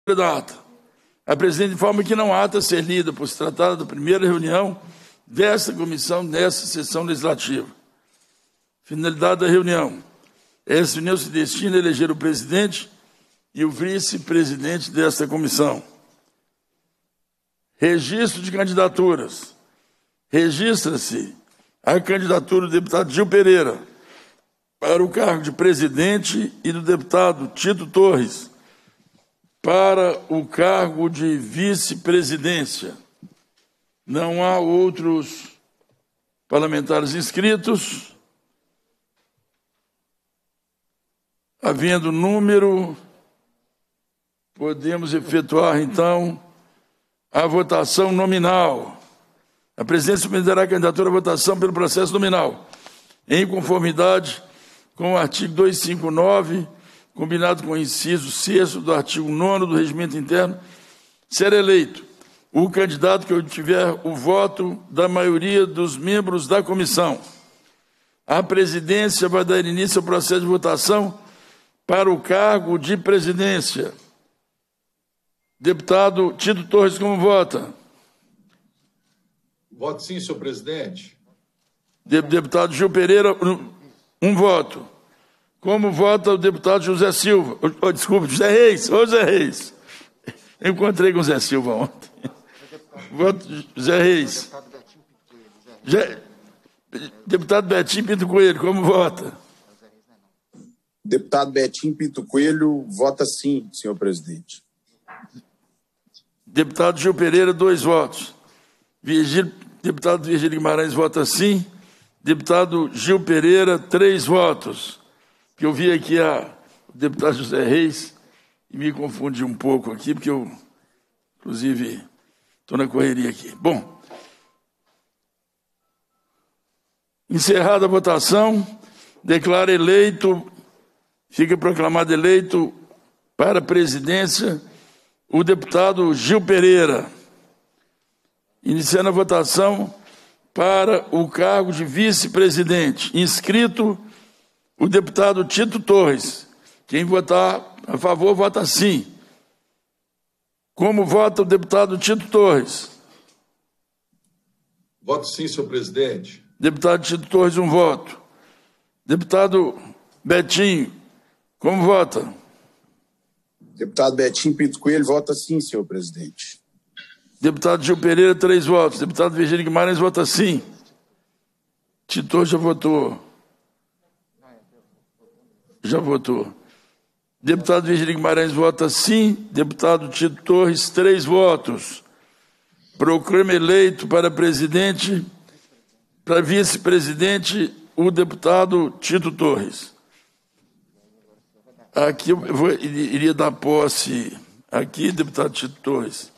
da ata. A presidente informa que não há ata a ser lida, por se tratar da primeira reunião desta comissão nesta sessão legislativa. Finalidade da reunião. Essa reunião se destina a eleger o presidente e o vice-presidente desta comissão. Registro de candidaturas. Registra-se a candidatura do deputado Gil Pereira para o cargo de presidente e do deputado Tito Torres para o cargo de vice-presidência. Não há outros parlamentares inscritos. Havendo número, podemos efetuar, então, a votação nominal. A presidência submeterá a candidatura à votação pelo processo nominal, em conformidade com o artigo 259, combinado com o inciso 6º do artigo 9º do Regimento Interno, será eleito o candidato que obtiver o voto da maioria dos membros da comissão. A presidência vai dar início ao processo de votação para o cargo de presidência. Deputado Tito Torres, como vota? Voto sim, senhor presidente. Deputado Gil Pereira, um voto. Como vota o deputado José Silva? Desculpe, José Reis. Ô, José Reis. Eu encontrei com o José Silva ontem. Voto José Reis. Deputado Betinho Pinto Coelho, como vota? Deputado Betinho Pinto Coelho, vota sim, senhor presidente. Deputado Gil Pereira, 2 votos. Deputado Virgílio Guimarães vota sim. Deputado Gil Pereira, 3 votos. Que eu vi aqui o deputado José Reis e me confundi um pouco aqui, porque eu, inclusive, estou na correria aqui. Bom, encerrada a votação, declaro eleito, fica proclamado eleito para a presidência o deputado Gil Pereira. Iniciando a votação para o cargo de vice-presidente. Inscrito o deputado Tito Torres. Quem votar a favor, vota sim. Como vota o deputado Tito Torres? Voto sim, senhor presidente. Deputado Tito Torres, 1 voto. Deputado Betinho, como vota? Deputado Betinho Pinto Coelho, vota sim, senhor presidente. Deputado Gil Pereira, 3 votos. Deputado Virgílio Guimarães vota sim. Tito Torres já votou. Já votou. Deputado Virgílio Guimarães vota sim. Deputado Tito Torres, 3 votos. Proclama eleito para presidente, para vice-presidente, o deputado Tito Torres. Aqui eu iria dar posse. Aqui, deputado Tito Torres.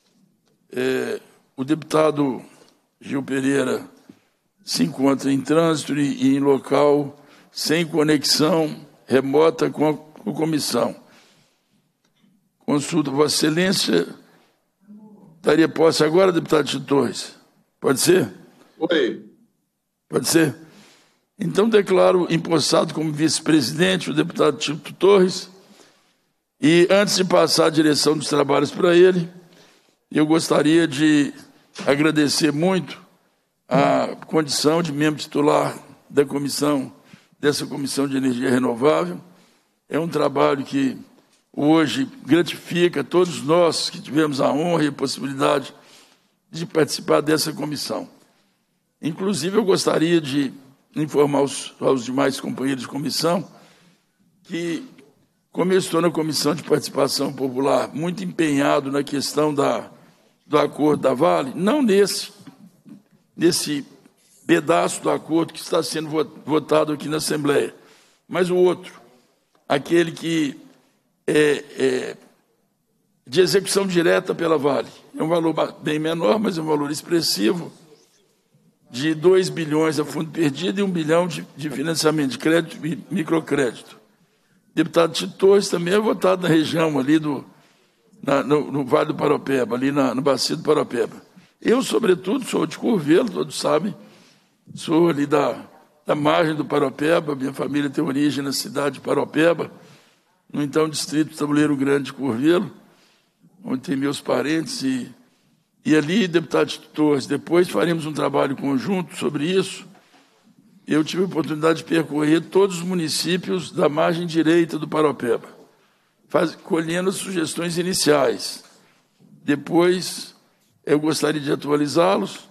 O deputado Gil Pereira se encontra em trânsito e em local sem conexão remota com a comissão. Consulta Vossa Excelência. Daria posse agora, deputado Tito Torres? Pode ser? Oi. Pode ser? Então declaro empossado como vice-presidente o deputado Tito Torres. E antes de passar a direção dos trabalhos para ele, eu gostaria de agradecer muito a condição de membro titular da comissão, dessa Comissão de Energia Renovável. É um trabalho que hoje gratifica todos nós que tivemos a honra e a possibilidade de participar dessa comissão. Inclusive, eu gostaria de informar aos demais companheiros de comissão que, como eu estou na Comissão de Participação Popular, muito empenhado na questão do acordo da Vale, não nesse pedaço do acordo que está sendo votado aqui na Assembleia, mas o outro, aquele que é de execução direta pela Vale. É um valor bem menor, mas é um valor expressivo, de 2 bilhões a fundo perdido e 1 bilhão de financiamento de crédito e microcrédito. Deputado Tito Torres também é votado na região ali no Vale do Paropeba, ali no Bacia do Paropeba. Eu, sobretudo, sou de Curvelo, todos sabem, sou ali da margem do Paropeba, minha família tem origem na cidade de Paropeba, no então distrito Tabuleiro Grande de Curvelo, onde tem meus parentes, e ali, deputado Tito Torres, depois faremos um trabalho conjunto sobre isso. Eu tive a oportunidade de percorrer todos os municípios da margem direita do Paraopeba, colhendo as sugestões iniciais. Depois, eu gostaria de atualizá-los.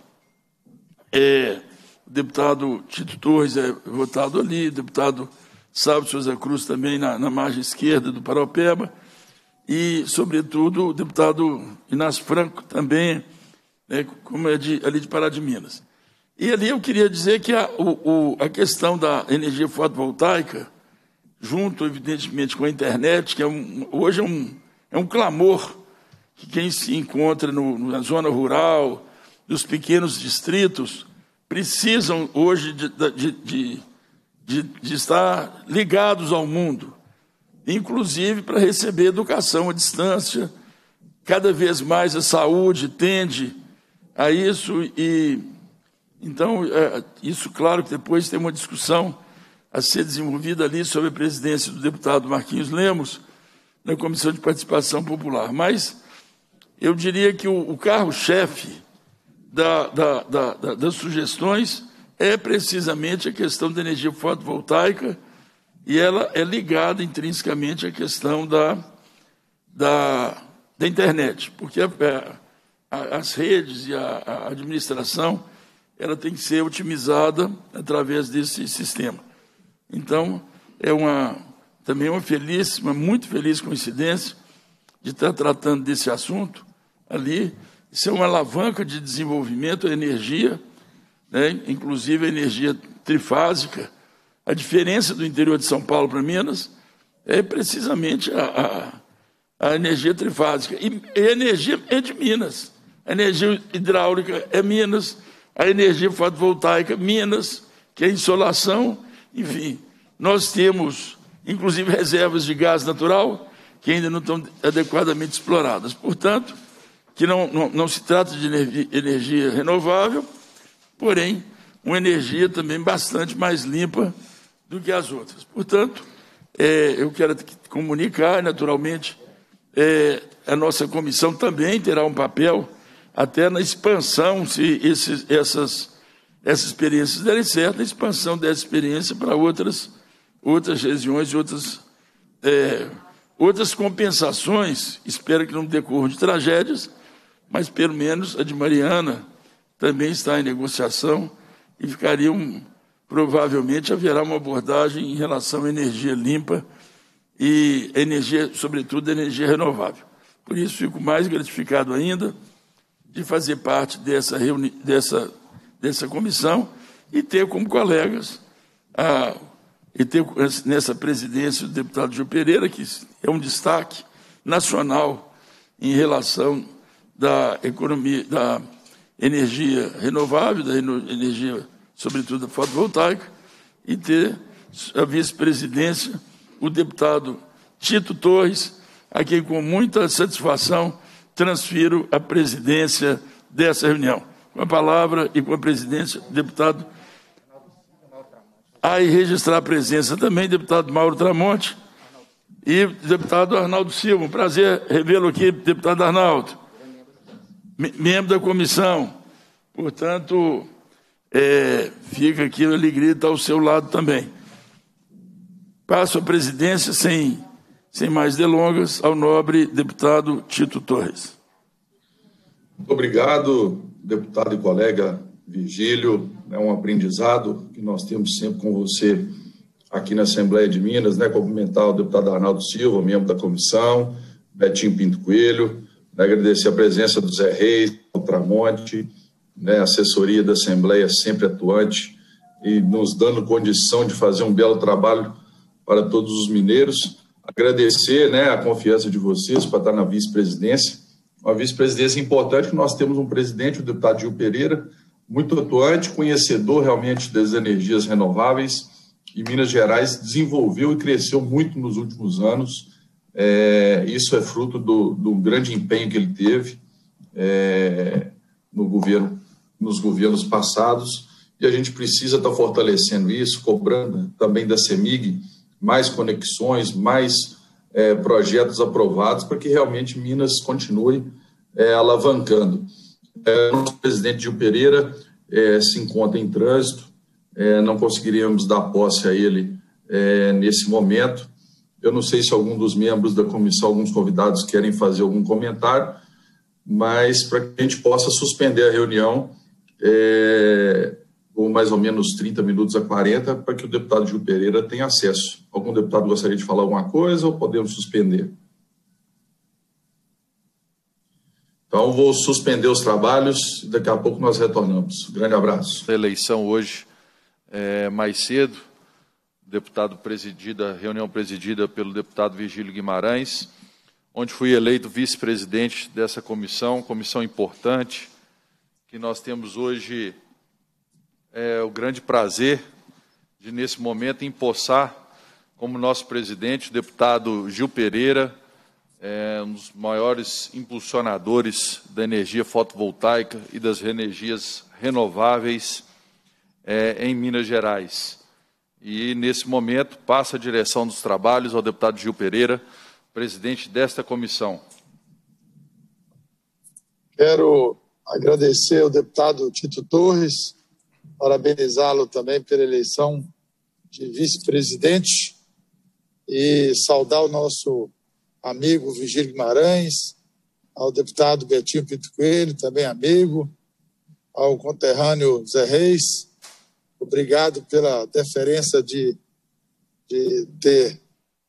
O deputado Tito Torres é votado ali, o deputado Sávio Souza Cruz também na margem esquerda do Paraopeba, e, sobretudo, o deputado Inácio Franco também, como é ali de Pará de Minas. E ali eu queria dizer que a questão da energia fotovoltaica, junto, evidentemente, com a internet, que hoje é um clamor que quem se encontra na zona rural, dos pequenos distritos, precisam hoje de estar ligados ao mundo, inclusive para receber educação à distância. Cada vez mais a saúde tende a isso, e então, isso, claro, que depois tem uma discussão a ser desenvolvida ali sob a presidência do deputado Marquinhos Lemos, na Comissão de Participação Popular. Mas eu diria que o carro-chefe das sugestões é precisamente a questão da energia fotovoltaica, e ela é ligada intrinsecamente à questão da internet, porque as redes e a administração ela tem que ser otimizada através desse sistema. Então, também uma muito feliz coincidência de estar tratando desse assunto ali. Isso é uma alavanca de desenvolvimento, a energia, inclusive a energia trifásica. A diferença do interior de São Paulo para Minas é precisamente a energia trifásica. E a energia é de Minas. A energia hidráulica é Minas, a energia fotovoltaica, Minas, que é insolação, enfim. Nós temos, inclusive, reservas de gás natural que ainda não estão adequadamente exploradas. Portanto, que não se trata de energia renovável, porém, uma energia também bastante mais limpa do que as outras. Portanto, eu quero comunicar, naturalmente, a nossa comissão também terá um papel até na expansão, se essas experiências derem certo, a expansão dessa experiência para outras regiões e outras compensações. Espero que não decorram de tragédias, mas pelo menos a de Mariana também está em negociação e provavelmente haverá uma abordagem em relação à energia limpa e energia, sobretudo, energia renovável. Por isso, fico mais gratificado ainda de fazer parte dessa comissão e ter como colegas, e ter nessa presidência o deputado Gil Pereira, que é um destaque nacional em relação da economia, da energia renovável, da energia, sobretudo, fotovoltaica, e ter a vice-presidência o deputado Tito Torres, a quem, com muita satisfação, transfiro a presidência dessa reunião. Com a palavra e com a presidência, o deputado... E registrar a presença também, deputado Mauro Tramonte e deputado Arnaldo Silva. Um prazer revê-lo aqui, deputado Arnaldo, membro da comissão. Portanto, fica aqui a alegria de estar ao seu lado também. Passo a presidência, sem mais delongas, ao nobre deputado Tito Torres. Muito obrigado, deputado e colega Virgílio. É um aprendizado que nós temos sempre com você aqui na Assembleia de Minas, cumprimentar o deputado Arnaldo Silva, membro da comissão, Betinho Pinto Coelho, agradecer a presença do Zé Reis, do Tramonte, a assessoria da Assembleia sempre atuante e nos dando condição de fazer um belo trabalho para todos os mineiros. Agradecer a confiança de vocês para estar na vice-presidência, uma vice-presidência importante, que nós temos um presidente, o deputado Gil Pereira, muito atuante, conhecedor realmente das energias renováveis, e Minas Gerais desenvolveu e cresceu muito nos últimos anos. Isso é fruto do grande empenho que ele teve nos governos passados, e a gente precisa estar fortalecendo isso, cobrando também da CEMIG mais conexões, mais projetos aprovados para que realmente Minas continue alavancando. O nosso presidente Gil Pereira se encontra em trânsito, não conseguiríamos dar posse a ele nesse momento. Eu não sei se algum dos membros da comissão, alguns convidados querem fazer algum comentário, mas para que a gente possa suspender a reunião por mais ou menos 30 minutos a 40, para que o deputado Gil Pereira tenha acesso. Algum deputado gostaria de falar alguma coisa ou podemos suspender? Então, vou suspender os trabalhos e daqui a pouco nós retornamos. Grande abraço. A eleição hoje, mais cedo, reunião presidida pelo deputado Virgílio Guimarães, onde fui eleito vice-presidente dessa comissão importante, que nós temos hoje o grande prazer de, nesse momento, empossar como nosso presidente o deputado Gil Pereira, um dos maiores impulsionadores da energia fotovoltaica e das energias renováveis em Minas Gerais. E, nesse momento, passa a direção dos trabalhos ao deputado Gil Pereira, presidente desta comissão. Quero agradecer ao deputado Tito Torres, parabenizá-lo também pela eleição de vice-presidente e saudar o nosso amigo Virgílio Guimarães, ao deputado Betinho Pinto Coelho, também amigo, ao conterrâneo Zé Reis. Obrigado pela deferência de ter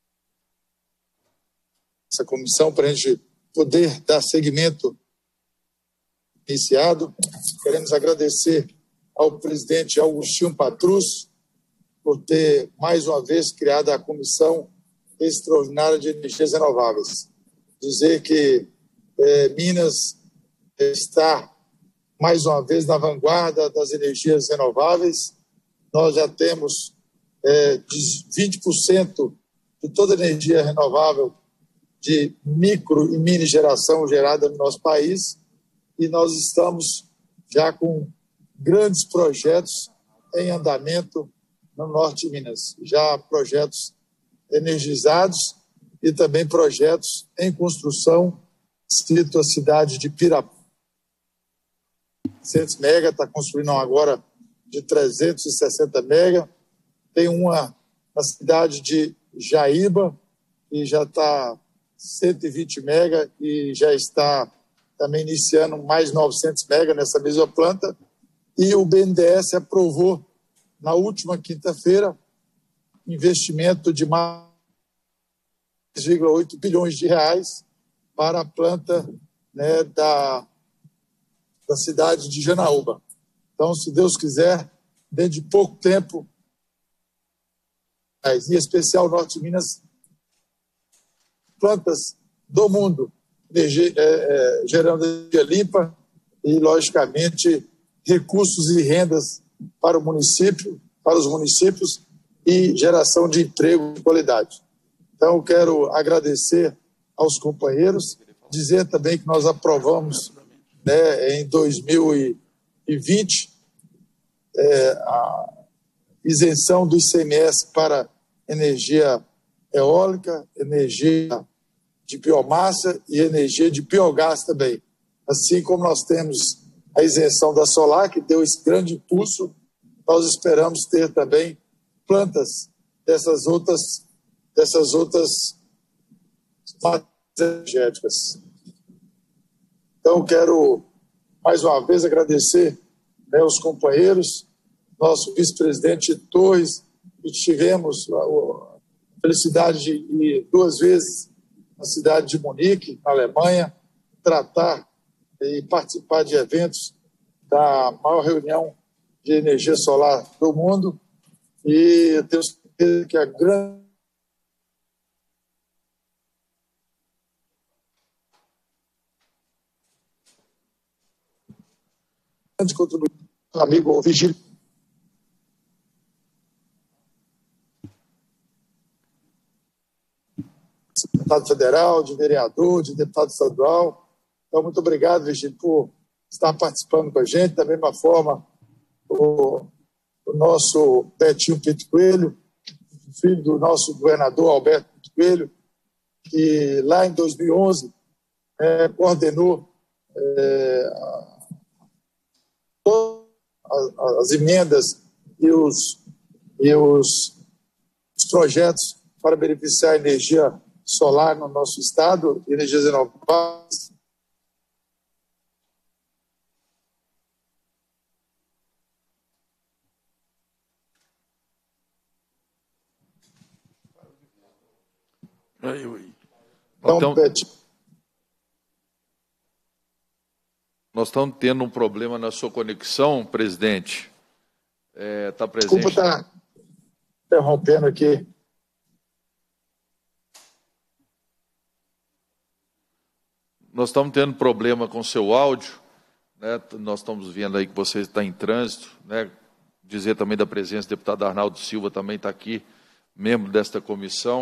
essa comissão para a gente poder dar seguimento iniciado. Queremos agradecer ao presidente Augustinho Patrus por ter, mais uma vez, criado a Comissão Extraordinária de Energias Renováveis. Dizer que Minas está, mais uma vez, na vanguarda das energias renováveis. Nós já temos 20% de toda a energia renovável de micro e mini geração gerada no nosso país, e nós estamos já com grandes projetos em andamento no norte de Minas, já projetos energizados e também projetos em construção, cito a cidade de Pirapora, 100 mega, está construindo agora de 360 mega, tem uma na cidade de Jaíba, que já está 120 mega e já está também iniciando mais 900 mega nessa mesma planta, e o BNDES aprovou na última quinta-feira investimento de mais de 2,8 bilhões de reais para a planta, né, da cidade de Janaúba. Então, se Deus quiser, dentro de pouco tempo, em especial o Norte de Minas, plantas do mundo, gerando energia limpa e, logicamente, recursos e rendas para o município, para os municípios e geração de emprego de qualidade. Então, eu quero agradecer aos companheiros, dizer também que nós aprovamos, né, em 2020 a isenção do ICMS para energia eólica, energia de biomassa e energia de biogás também. Assim como nós temos a isenção da solar, que deu esse grande impulso, nós esperamos ter também plantas dessas outras energéticas. Então, quero mais uma vez agradecer, né, os companheiros, nosso vice-presidente Torres, e tivemos a felicidade de ir 2 vezes na cidade de Munique, na Alemanha, tratar e participar de eventos da maior reunião de energia solar do mundo, e eu tenho certeza que a grande contribuição do amigo Virgílio. Deputado federal, de vereador, de deputado estadual. Então, muito obrigado, Virgílio, por estar participando com a gente. Da mesma forma, o nosso Betinho Pinto Coelho, filho do nosso governador Alberto Pinto Coelho, que lá em 2011 coordenou todas as emendas e os projetos para beneficiar a energia solar no nosso estado, energias renováveis. Então, nós estamos tendo um problema na sua conexão, presidente. Está presente. Desculpa estar interrompendo aqui. Nós estamos tendo problema com o seu áudio, né? Nós estamos vendo aí que você está em trânsito, né? Dizer também da presença do deputado Arnaldo Silva, também está aqui, membro desta comissão.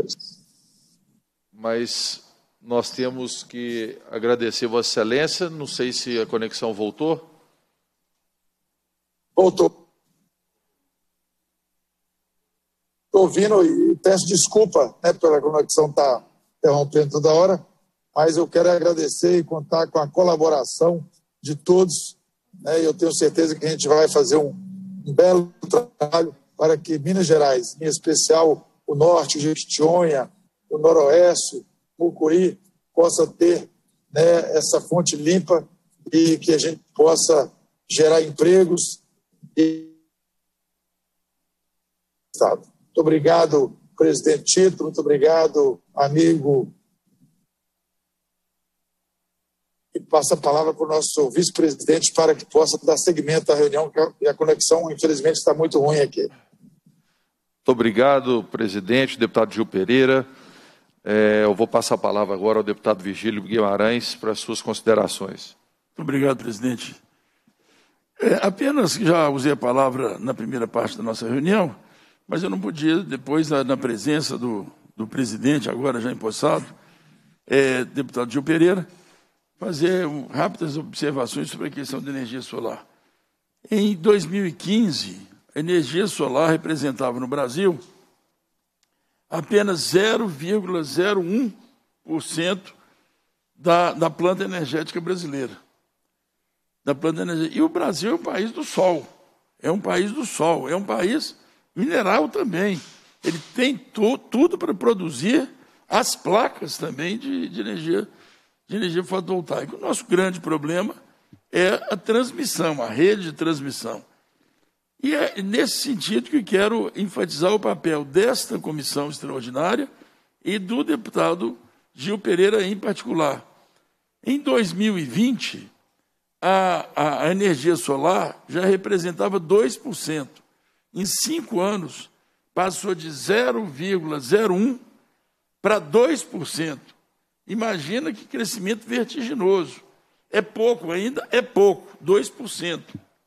Mas nós temos que agradecer Vossa Excelência. Não sei se a conexão voltou. Voltou. Estou ouvindo e peço desculpa, né, pela conexão estar interrompendo toda hora, mas eu quero agradecer e contar com a colaboração de todos, né, e eu tenho certeza que a gente vai fazer um belo trabalho para que Minas Gerais, em especial o Norte, Jequitinhonha, o Noroeste, Mucuri, possa ter, né, essa fonte limpa e que a gente possa gerar empregos e Estado. Muito obrigado, presidente Tito, muito obrigado, amigo. E passa a palavra para o nosso vice-presidente para que possa dar seguimento à reunião, e a conexão, infelizmente, está muito ruim aqui. Muito obrigado, presidente, deputado Gil Pereira. Eu vou passar a palavra agora ao deputado Virgílio Guimarães para as suas considerações. Muito obrigado, presidente. Apenas já usei a palavra na primeira parte da nossa reunião, mas eu não podia, depois, na presença do presidente, agora já empossado, deputado Gil Pereira, fazer rápidas observações sobre a questão da energia solar. Em 2015, a energia solar representava no Brasil apenas 0,01% da planta energética brasileira. E o Brasil é um país do sol, é um país mineral também. Ele tem tudo para produzir as placas também de energia fotovoltaica. O nosso grande problema é a transmissão, a rede de transmissão. E é nesse sentido que quero enfatizar o papel desta comissão extraordinária e do deputado Gil Pereira em particular. Em 2020, a energia solar já representava 2%. Em 5 anos, passou de 0,01% para 2%. Imagina que crescimento vertiginoso. É pouco ainda? É pouco, 2%.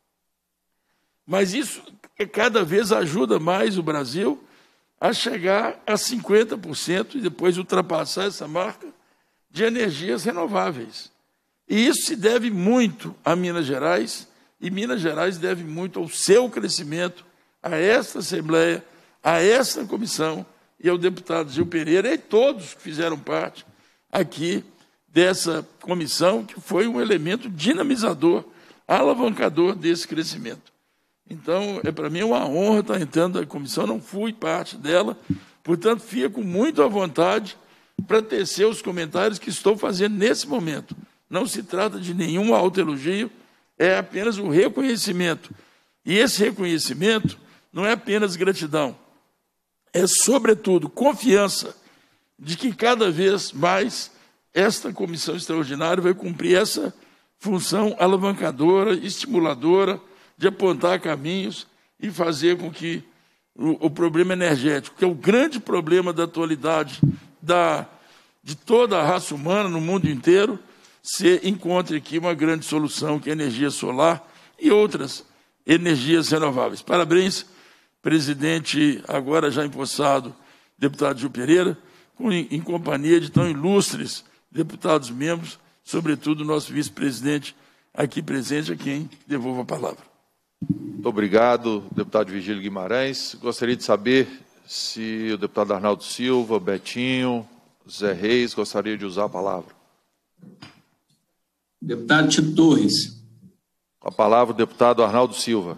Mas isso cada vez ajuda mais o Brasil a chegar a 50% e depois ultrapassar essa marca de energias renováveis. E isso se deve muito a Minas Gerais, e Minas Gerais deve muito ao seu crescimento, a esta Assembleia, a esta comissão e ao deputado Gil Pereira e todos que fizeram parte aqui dessa comissão, que foi um elemento dinamizador, alavancador desse crescimento. Então, para mim é uma honra estar entrando na comissão, não fui parte dela, portanto, fico muito à vontade para tecer os comentários que estou fazendo nesse momento. Não se trata de nenhum autoelogio, é apenas o reconhecimento. E esse reconhecimento não é apenas gratidão, é, sobretudo, confiança de que cada vez mais esta comissão extraordinária vai cumprir essa função alavancadora, estimuladora, de apontar caminhos e fazer com que o problema energético, que é o grande problema da atualidade de toda a raça humana no mundo inteiro, se encontre aqui uma grande solução, que é a energia solar e outras energias renováveis. Parabéns, presidente, agora já empossado, deputado Gil Pereira, em companhia de tão ilustres deputados membros, sobretudo o nosso vice-presidente aqui presente, a quem devolvo a palavra. Muito obrigado, deputado Virgílio Guimarães. Gostaria de saber se o deputado Arnaldo Silva, Betinho, Zé Reis gostaria de usar a palavra. Deputado Tito Torres. Com a palavra o deputado Arnaldo Silva.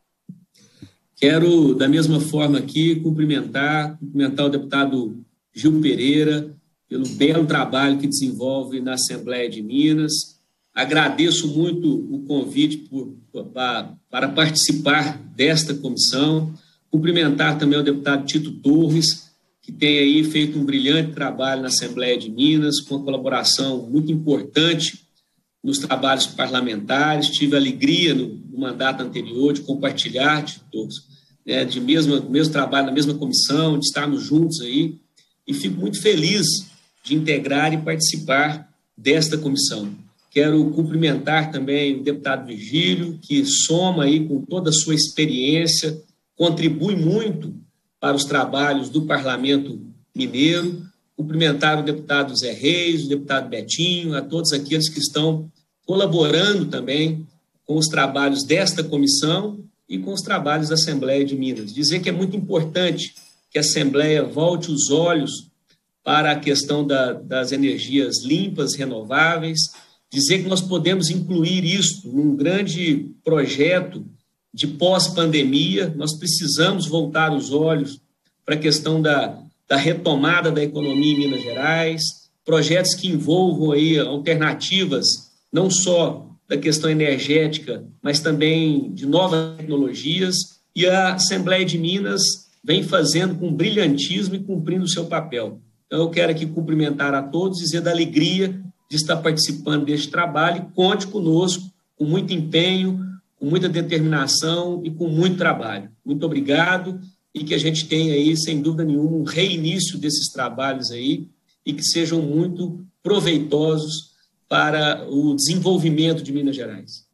Quero, da mesma forma aqui, cumprimentar o deputado Gil Pereira pelo belo trabalho que desenvolve na Assembleia de Minas. Agradeço muito o convite para participar desta comissão. Cumprimentar também o deputado Tito Torres, que tem aí feito um brilhante trabalho na Assembleia de Minas, com uma colaboração muito importante nos trabalhos parlamentares. Tive a alegria no mandato anterior de compartilhar, Tito Torres, de mesmo trabalho na mesma comissão, de estarmos juntos aí, e fico muito feliz de integrar e participar desta comissão. Quero cumprimentar também o deputado Virgílio, que soma aí com toda a sua experiência, contribui muito para os trabalhos do Parlamento Mineiro. Cumprimentar o deputado Zé Reis, o deputado Betinho, a todos aqueles que estão colaborando também com os trabalhos desta comissão e com os trabalhos da Assembleia de Minas. Dizer que é muito importante que a Assembleia volte os olhos para a questão das energias limpas, renováveis, dizer que nós podemos incluir isso num grande projeto de pós-pandemia. Nós precisamos voltar os olhos para a questão da retomada da economia em Minas Gerais, projetos que envolvam aí alternativas, não só da questão energética, mas também de novas tecnologias, e a Assembleia de Minas vem fazendo com brilhantismo e cumprindo o seu papel. Então, eu quero aqui cumprimentar a todos, dizer da alegria de estar participando deste trabalho, e conte conosco, com muito empenho, com muita determinação e com muito trabalho. Muito obrigado, e que a gente tenha aí, sem dúvida nenhuma, um reinício desses trabalhos aí, e que sejam muito proveitosos para o desenvolvimento de Minas Gerais.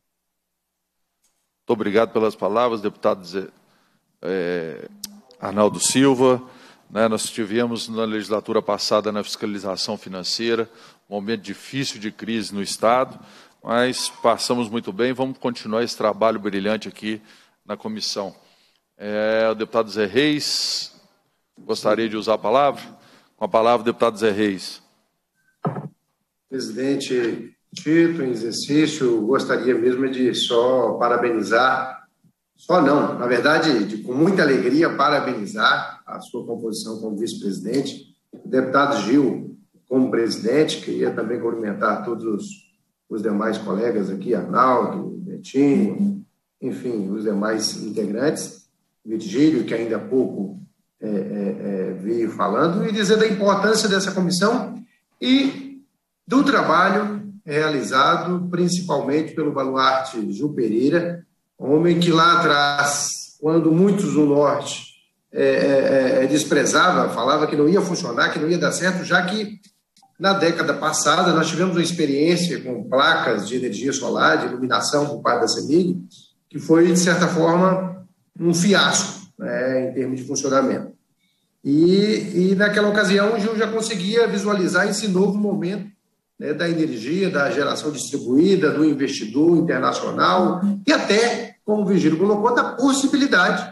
Muito obrigado pelas palavras, deputado Arnaldo Silva. Nós tivemos na legislatura passada, na fiscalização financeira, um momento difícil de crise no Estado, mas passamos muito bem. Vamos continuar esse trabalho brilhante aqui na comissão. O deputado Zé Reis gostaria de usar a palavra. Com a palavra, o deputado Zé Reis. Presidente Tito, em exercício, gostaria mesmo de só parabenizar, só não, na verdade, com muita alegria, parabenizar a sua composição como vice-presidente, o deputado Gil como presidente. Queria também cumprimentar todos os demais colegas aqui, Arnaldo, Betinho, enfim, os demais integrantes, Virgílio, que ainda há pouco veio falando, e dizer da importância dessa comissão e do trabalho realizado principalmente pelo baluarte Gil Pereira, homem que lá atrás, quando muitos do Norte desprezava, falava que não ia funcionar, que não ia dar certo, já que na década passada nós tivemos uma experiência com placas de energia solar, de iluminação por parte da CEMIG, que foi, de certa forma, um fiasco, em termos de funcionamento. E naquela ocasião o Gil já conseguia visualizar esse novo momento da energia, da geração distribuída, do investidor internacional e até, como o Virgílio colocou, da possibilidade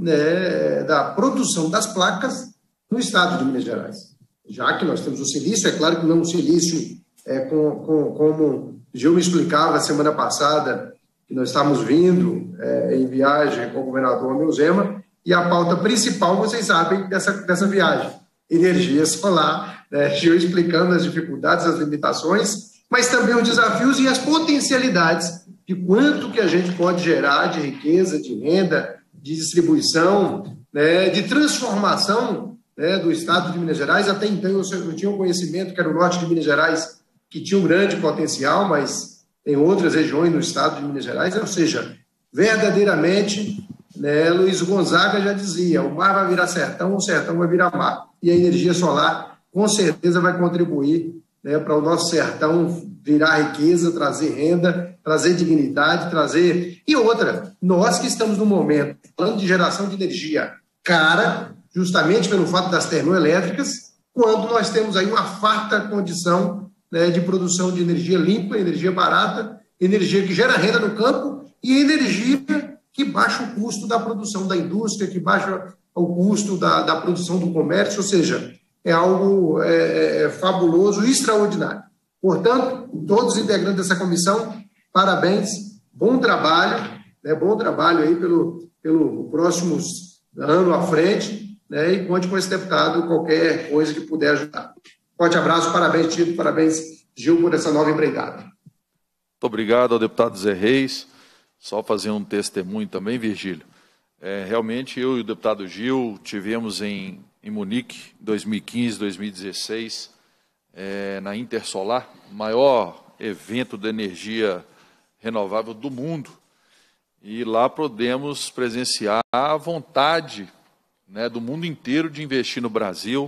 da produção das placas no estado de Minas Gerais. Já que nós temos o silício, é claro que não o silício como o Gil me explicava semana passada, que nós estávamos vindo em viagem com o governador Romeu Zema, e a pauta principal, vocês sabem, dessa viagem, energia solar, Gil explicando as dificuldades, as limitações, mas também os desafios e as potencialidades de quanto que a gente pode gerar de riqueza, de renda, de distribuição, de transformação do estado de Minas Gerais. Até então eu tinha um conhecimento que era o norte de Minas Gerais, que tinha um grande potencial, mas tem outras regiões no estado de Minas Gerais, ou seja, verdadeiramente, Luiz Gonzaga já dizia, o mar vai virar sertão, o sertão vai virar mar. E a energia solar, com certeza, vai contribuir para o nosso sertão virar riqueza, trazer renda, trazer dignidade, trazer... E outra, nós que estamos no momento falando de geração de energia cara, justamente pelo fato das termoelétricas, quando nós temos aí uma farta condição de produção de energia limpa, energia barata, energia que gera renda no campo e energia que baixa o custo da produção da indústria, que baixa o custo da produção do comércio, ou seja, é algo fabuloso e extraordinário. Portanto, todos os integrantes dessa comissão, parabéns, bom trabalho aí pelo próximos ano à frente, né, e conte com esse deputado qualquer coisa que puder ajudar. Forte abraço, parabéns, Tito, parabéns, Gil, por essa nova empreitada. Muito obrigado ao deputado Zé Reis. Só fazer um testemunho também, Virgílio. Realmente, eu e o deputado Gil tivemos em Munique, 2015, 2016, na Intersolar, maior evento de energia renovável do mundo. E lá podemos presenciar a vontade, né, do mundo inteiro de investir no Brasil,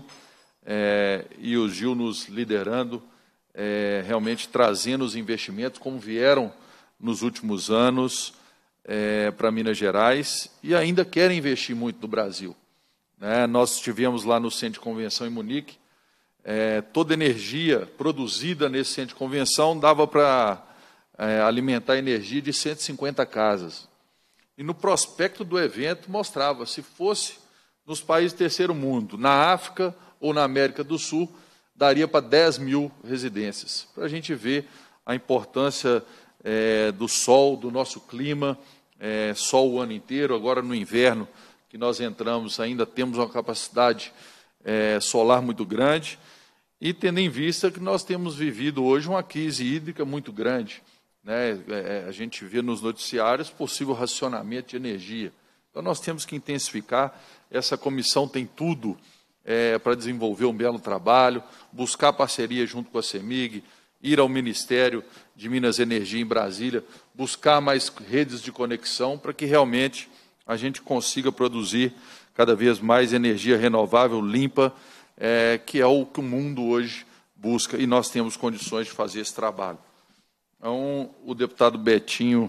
e o Gil nos liderando, realmente trazendo os investimentos como vieram nos últimos anos para Minas Gerais, e ainda querem investir muito no Brasil. Nós estivemos lá no Centro de Convenção em Munique, toda a energia produzida nesse Centro de Convenção dava para alimentar a energia de 150 casas. E no prospecto do evento mostrava, se fosse nos países do terceiro mundo, na África ou na América do Sul, daria para 10 mil residências. Para a gente ver a importância do sol, do nosso clima, sol o ano inteiro, agora no inverno que nós entramos ainda temos uma capacidade solar muito grande, e tendo em vista que nós temos vivido hoje uma crise hídrica muito grande. A gente vê nos noticiários possível racionamento de energia. Então, nós temos que intensificar. Essa comissão tem tudo para desenvolver um belo trabalho, buscar parceria junto com a CEMIG, ir ao Ministério de Minas e Energia em Brasília, buscar mais redes de conexão para que realmente a gente consiga produzir cada vez mais energia renovável, limpa, que é o que o mundo hoje busca, e nós temos condições de fazer esse trabalho. Então, o deputado Betinho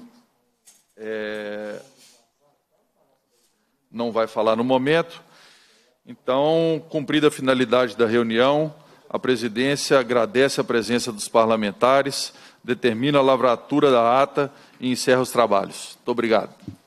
não vai falar no momento. Então, cumprida a finalidade da reunião, a presidência agradece a presença dos parlamentares, determina a lavratura da ata e encerra os trabalhos. Muito obrigado.